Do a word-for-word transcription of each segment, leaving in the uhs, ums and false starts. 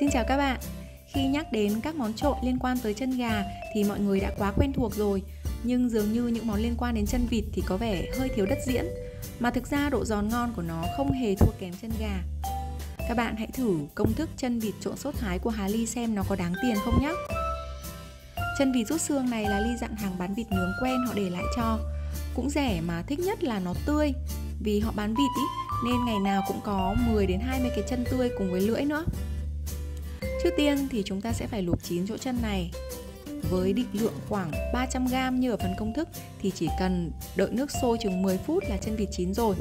Xin chào các bạn. Khi nhắc đến các món trộn liên quan tới chân gà thì mọi người đã quá quen thuộc rồi. Nhưng dường như những món liên quan đến chân vịt thì có vẻ hơi thiếu đất diễn. Mà thực ra độ giòn ngon của nó không hề thua kém chân gà. Các bạn hãy thử công thức chân vịt trộn sốt Thái của Hà Ly xem nó có đáng tiền không nhé. Chân vịt rút xương này là Ly dặn hàng bán vịt nướng quen họ để lại cho. Cũng rẻ mà thích nhất là nó tươi. Vì họ bán vịt ý, nên ngày nào cũng có mười đến hai mươi cái chân tươi cùng với lưỡi nữa. Trước tiên thì chúng ta sẽ phải luộc chín chỗ chân này. Với định lượng khoảng ba trăm gam như ở phần công thức thì chỉ cần đợi nước sôi chừng mười phút là chân vịt chín rồi.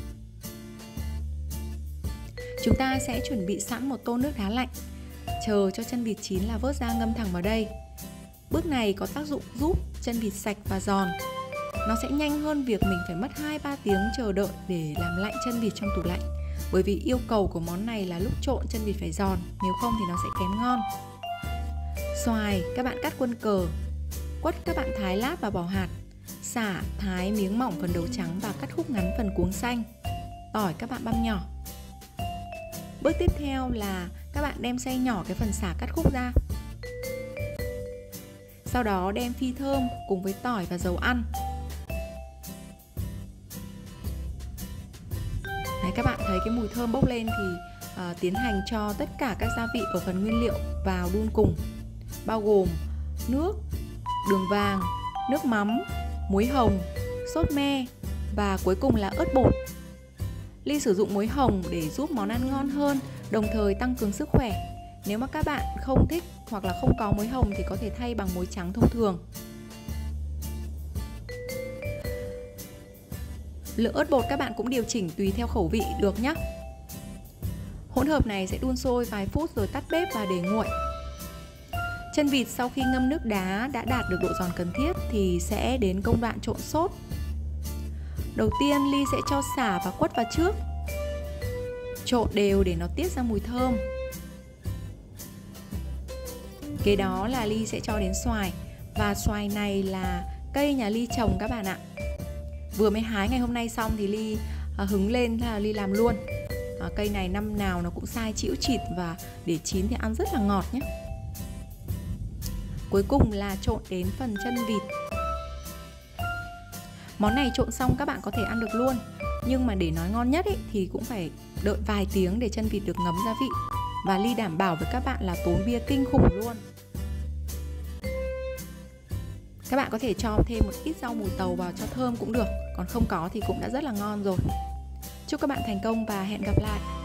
Chúng ta sẽ chuẩn bị sẵn một tô nước đá lạnh. Chờ cho chân vịt chín là vớt ra ngâm thẳng vào đây. Bước này có tác dụng giúp chân vịt sạch và giòn. Nó sẽ nhanh hơn việc mình phải mất hai ba tiếng chờ đợi để làm lạnh chân vịt trong tủ lạnh. Bởi vì yêu cầu của món này là lúc trộn chân vịt phải giòn, nếu không thì nó sẽ kém ngon. Xoài các bạn cắt quân cờ, quất các bạn thái lát và bỏ hạt. Sả thái miếng mỏng phần đầu trắng và cắt khúc ngắn phần cuống xanh. Tỏi các bạn băm nhỏ. Bước tiếp theo là các bạn đem xay nhỏ cái phần sả cắt khúc ra. Sau đó đem phi thơm cùng với tỏi và dầu ăn. Đấy, các bạn thấy cái mùi thơm bốc lên thì uh, tiến hành cho tất cả các gia vị ở phần nguyên liệu vào đun cùng, bao gồm nước, đường vàng, nước mắm, muối hồng, sốt me và cuối cùng là ớt bột. Ly sử dụng muối hồng để giúp món ăn ngon hơn, đồng thời tăng cường sức khỏe. Nếu mà các bạn không thích hoặc là không có muối hồng thì có thể thay bằng muối trắng thông thường. Lượng ớt bột các bạn cũng điều chỉnh tùy theo khẩu vị được nhé. Hỗn hợp này sẽ đun sôi vài phút rồi tắt bếp và để nguội. Chân vịt sau khi ngâm nước đá đã đạt được độ giòn cần thiết thì sẽ đến công đoạn trộn sốt. Đầu tiên Ly sẽ cho sả và quất vào trước. Trộn đều để nó tiết ra mùi thơm. Kế đó là Ly sẽ cho đến xoài. Và xoài này là cây nhà Ly trồng các bạn ạ. Vừa mới hái ngày hôm nay xong thì Ly à, hứng lên là Ly làm luôn. à, Cây này năm nào nó cũng sai chĩu chịt và để chín thì ăn rất là ngọt nhé. Cuối cùng là trộn đến phần chân vịt. Món này trộn xong các bạn có thể ăn được luôn. Nhưng mà để nói ngon nhất ý, thì cũng phải đợi vài tiếng để chân vịt được ngấm gia vị. Và Ly đảm bảo với các bạn là tốn bia kinh khủng luôn. Các bạn có thể cho thêm một ít rau mùi tàu vào cho thơm cũng được. Còn không có thì cũng đã rất là ngon rồi. Chúc các bạn thành công và hẹn gặp lại.